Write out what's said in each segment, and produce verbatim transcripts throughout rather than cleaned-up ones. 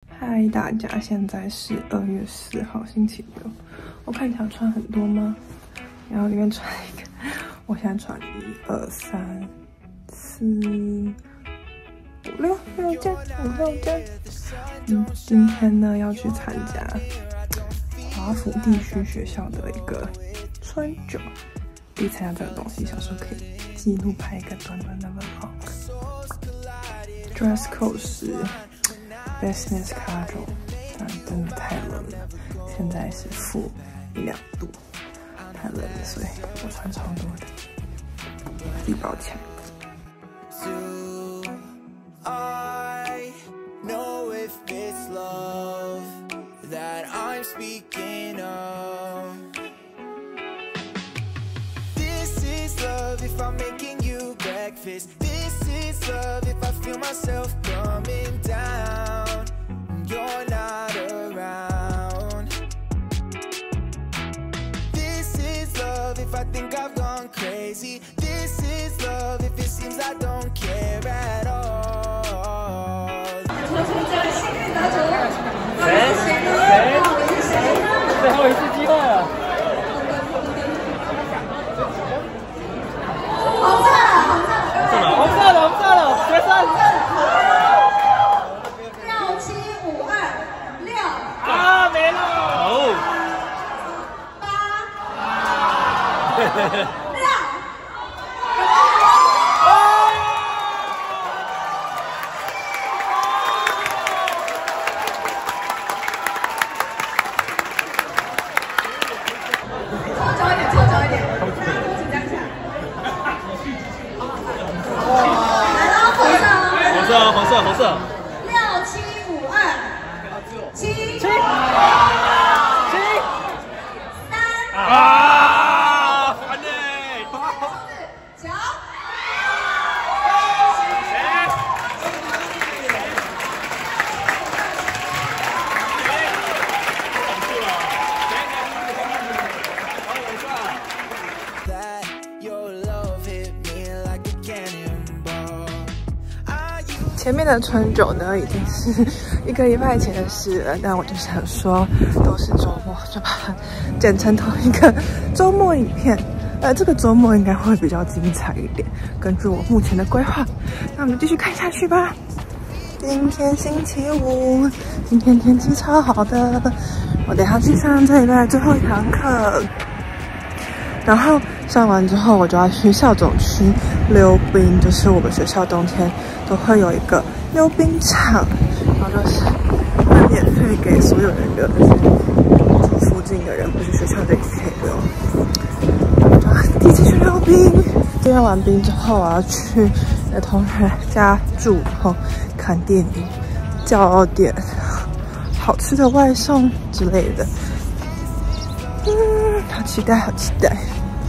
嗨，大家，现在是二月四号，星期六。我看起来穿很多吗？然后里面穿一个，我现在穿一二三四五六六件，五六件。嗯，今天呢要去参加华府地区学校的一个春酒，第一次参加这个东西，想说可以记录拍一个短短的 vlog。Dress code 是 business casual， 但真的太冷了，现在是负一两度，太冷了，所以我穿超多的，自己抱歉。 This is love if I feel myself coming down. You're not around. This is love if I think I've gone crazy. This is love if it seems I don't care at all. 谁？谁？最后一次机会了。 红色的，红色的，学生。 六七五二六。 啊，没了。哦。 八。六。抽久一点，抽久一点，大家都紧张起来。 红色，红色，红色。 六七五二，七七七三啊！烦嘞！ 九。 前面的春酒呢，已经是一个礼拜前的事了，但我就想说，都是周末，就把它剪成同一个周末影片。呃，这个周末应该会比较精彩一点，根据我目前的规划。那我们继续看下去吧。今天星期五，今天天气超好的，我等下去上这礼拜最后一堂课。然后上完之后，我就要去校总区溜冰，就是我们学校冬天都会有一个溜冰场，然后就是会免费给所有人的，住附近的人或是学校的也可以溜。就要第一次去溜冰，溜完冰之后，我要去同学家住，然后看电影，叫点好吃的外送之类的。嗯，好期待，好期待。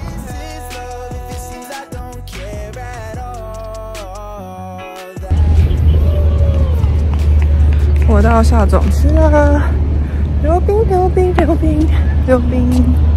我到校总区了，溜冰，溜冰，溜冰，溜冰。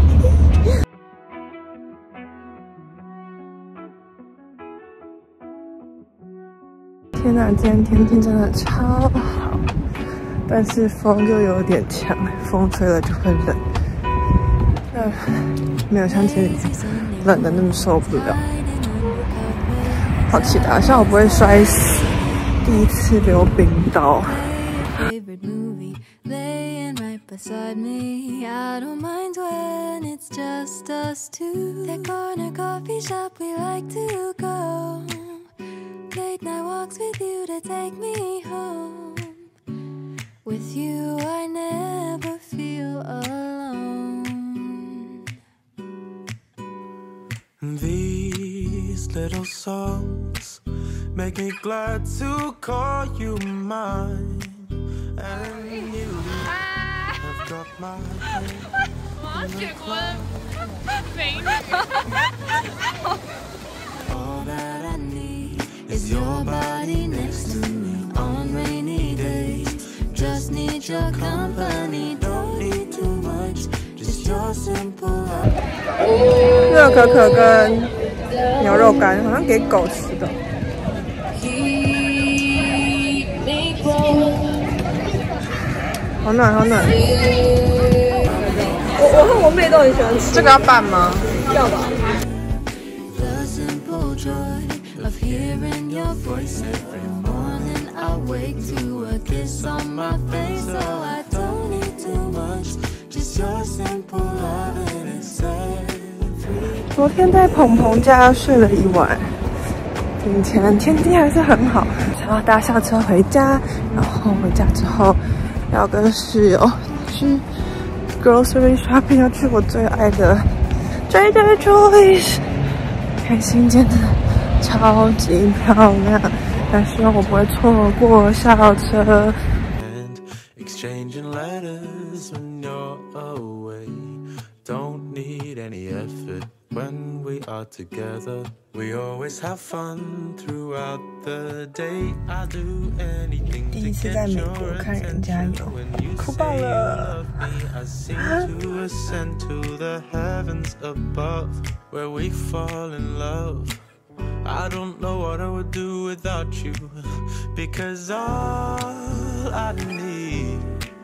天哪，今天天气真的超好，但是风就有点强，风吹了就会冷。呃，没有像前几天冷的那么受不了。好期待，希望我不会摔死。第一次溜冰刀。 Favorite movie laying right beside me. I don't mind when it's just us two. That corner coffee shop we like to go. Late night walks with you to take me home. With you I never feel alone. These little songs make me glad to call you mine. And you have got my hand. 我要结婚，美女。 All that I need is your body next to me on rainy days. Just need your company, don't need too much, just your simple love. 热可可跟牛肉干，好像给狗吃的。 好暖好暖。 我我和我妹都很喜欢吃。 这个要拌吗？ 要吧。 The simple joy of hearing your voice every morning. I wake to a kiss on my face, so I don't need too much. Just your simple love and it's everything. 昨天在鹏鹏家睡了一晚，以前天气还是很好，然后搭校车回家，然后回家之后要跟室友去 grocery shopping， 要去我最爱的 Trader Joe's。 开心真的超级漂亮，但希望我不会错过校车。 Exchanging letters when you're away. Don't need any effort when we are together. We always have fun throughout the day. I do anything to get your attention. When you say you love me, I seem to ascend to the heavens above, where we fall in love. I don't know what I would do without you, because all I need,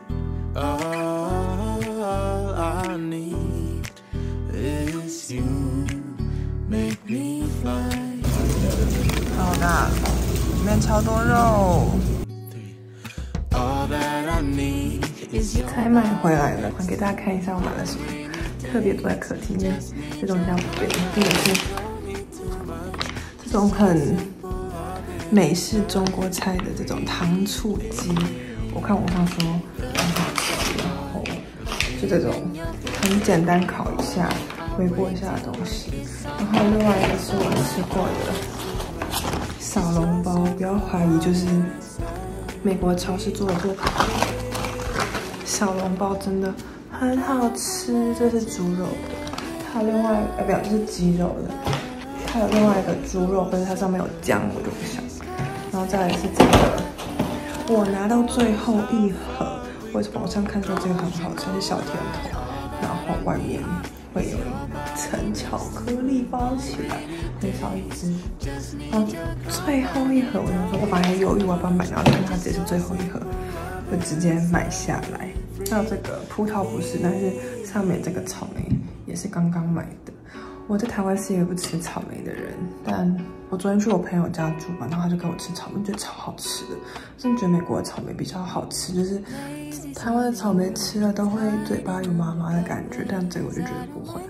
all I need is you. Make me fly. 好大，里面超多肉。 All that I need is you. 才买回来了，给大家看一下我买了什么。特别坐在客厅，因为这种比较不便，或者是这种很美式中国菜的这种糖醋鸡，我看网上说很好吃，然后就这种很简单烤一下、微波一下的东西。然后另外一个是我吃过的小笼包，不要怀疑，就是美国超市做的这个小笼包真的很好吃。这是猪肉的，还有另外呃不，这是鸡肉的。 还有另外一个猪肉，但是它上面有姜，我就不想。然后再来是这个，我拿到最后一盒，我网上看说这个很好吃，是小甜筒，然后外面会有一层巧克力包起来，很少一只。然后最后一盒，我就说我本来犹豫我要不要买，然后看它只是最后一盒，就直接买下来。还有这个葡萄不是，但是上面这个草莓也是刚刚买的。 我在台湾是一个不吃草莓的人，但我昨天去我朋友家住嘛，然后他就给我吃草莓，觉得超好吃的。真的觉得美国的草莓比较好吃，就是台湾的草莓吃了都会嘴巴有麻麻的感觉，但这个我就觉得不会。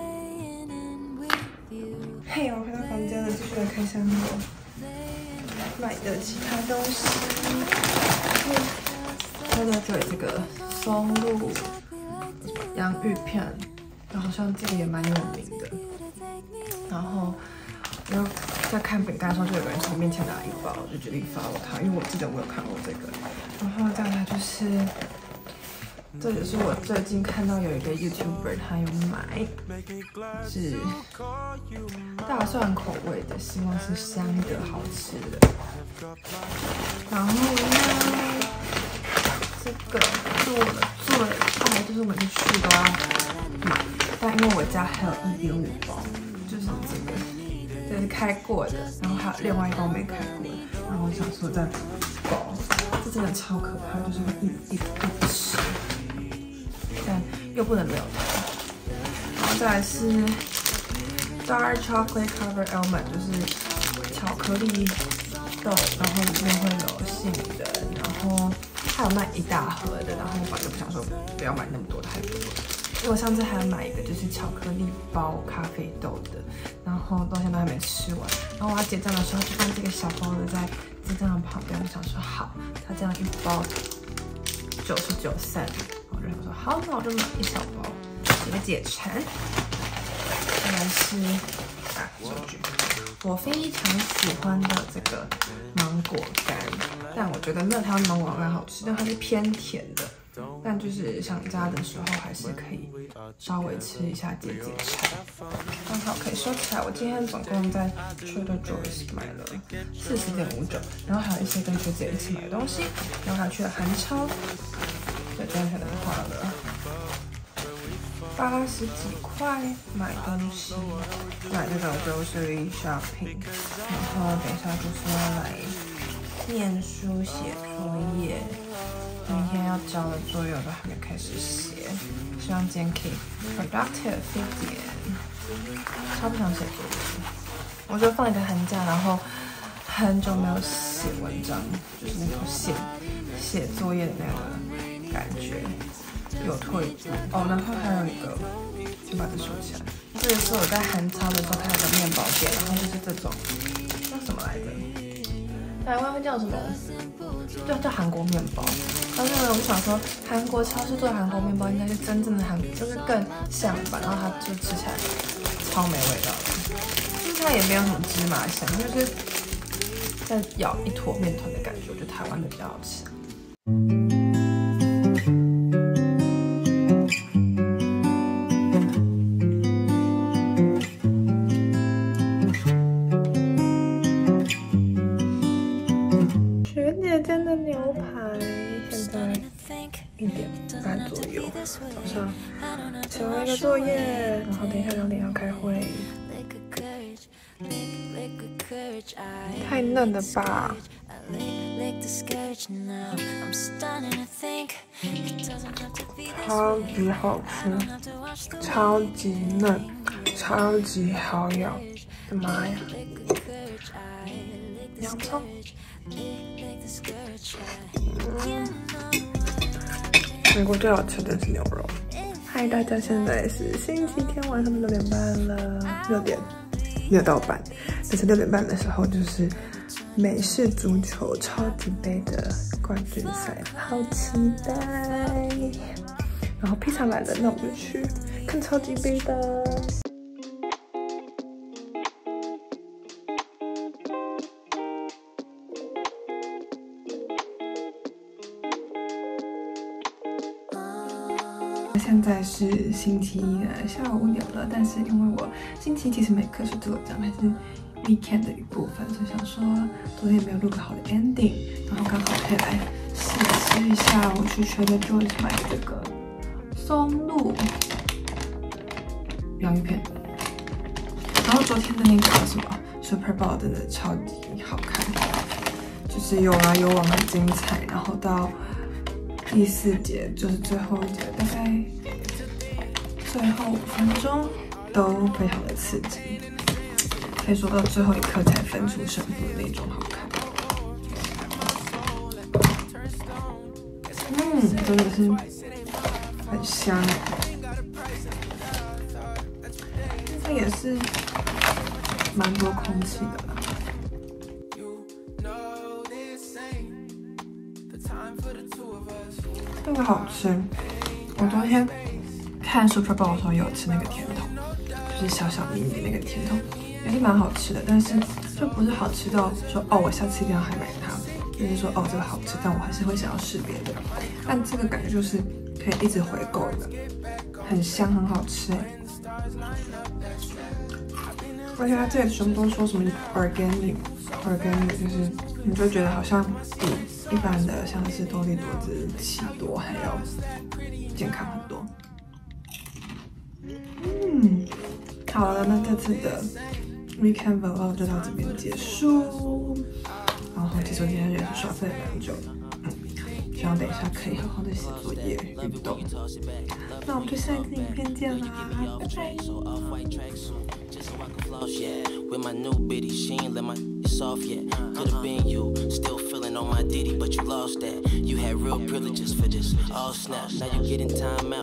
嘿，我回到房间了，继续来看一下我买的其他东西。看到这里这个松露洋芋片。 好像这个也蛮有名的，然后我又在看饼干的时候，就有个人从我面前拿一包，我就决定发我他，因为我记得我有看过这个。然后再来就是，这也是我最近看到有一个 YouTuber 他有买，是大蒜口味的，希望是香的好吃的。然后呢，这个是我的最爱，就是我每次去都要买。 但因为我家还有一点五包，就是这个，这是开过的，然后还有另外一包没开过的，然后我想说再包，这真的超可怕，就是会一一一吃，但又不能没有它。然后再来是 Dark Chocolate Covered Almond， 就是巧克力豆，然后里面会有杏仁，然后还有卖一大盒的，然后我本来就不想说不要买那么多太多了。 因为我上次还买一个就是巧克力包咖啡豆的，然后到现在都还没吃完。然后我要结账的时候，就放这个小包的在结账的旁边。我想说好，它这样一包九十九 cent， 我就想说好，那我就买一小包，一个解馋。再来是啊手举，我非常喜欢的这个芒果干，但我觉得没有台湾芒果干好吃，但它是偏甜的。 但就是想家的时候，还是可以稍微吃一下解解馋。刚好可以收起来。我今天总共在 Trader Joe's 买了四十点五九，然后还有一些跟学姐一起买的东西，然后还去了韩超，对，这样可能花了八十几块买东西，买这个 grocery shopping， 然后等一下就是要来念书写作业。 明天要交的作业我都还没开始写，希望今天可以 productive 一点。超不想写作业，我就放一个寒假，然后很久没有写文章，就是那种写写作业的那个感觉，有退步哦。然后还有一个，先把这收起来。这个是我在韩超的时候看到的面包店，然后就是这种叫什么来着？台湾会叫什么？就叫韩国面包。然后呢，我就想说，韩国超市做的韩国面包应该是真正的韩，就是更像吧。然后它就吃起来超没味道的，就是它也没有什么芝麻香，就是在咬一坨面团的感觉。我觉得台湾的比较好吃。学姐煎的牛排，现在一点半左右，早上写完一个作业，然后等一下两点要开会。太嫩了吧！超级好吃，超级嫩，超级好咬，我的妈呀！洋葱。嗯，美国最好吃的是牛肉。嗨，大家，现在是星期天晚上的六点半了，六点没有到半，但是六点半的时候就是美式足球超级杯的冠军赛，好期待！然后披萨来了，那我们去看超级杯的。现在是星期一的下午五点了，但是因为我星期一其实没课，是对我讲还是 weekend 的一部分，所以想说昨天没有录个好的 ending， 然后刚好可以来试吃一下我去Trader Joe's买的这个松露洋芋片。然后昨天的那个什么 Super Bowl 真的超级好看，就是有来有往，很精彩，然后到第四节就是最后一节，大概最后五分钟都非常的刺激，可以说到最后一刻才分出胜负的那种好看。嗯，真的是很香，这也是蛮多空气的啦。这个好吃，我昨天看 Super Bowl 的时候有吃那个甜筒，就是小小迷你的那个甜筒，也是蛮好吃的，但是就不是好吃到说哦，我下次一定要还买它，就是说哦这个好吃，但我还是会想要试别的。但这个感觉就是可以一直回购的，很香，很好吃哎。而且它这里全部都说什么 organic organic， 就是你就觉得好像比一般的像是多利多滋、奇多还要健康很多。嗯，好了，那这次的 weekend vlog 就到这边结束。然后其实我今天也是耍废蛮久的，嗯，希望等一下可以好好的写作业、运动。那我们就下一个影片见啦，拜拜。 Yeah, with my new bitty, she ain't let my off yet. Could've been you, still feeling on my ditty, but you lost that. You had real privileges for this. All snap, now you getting time out.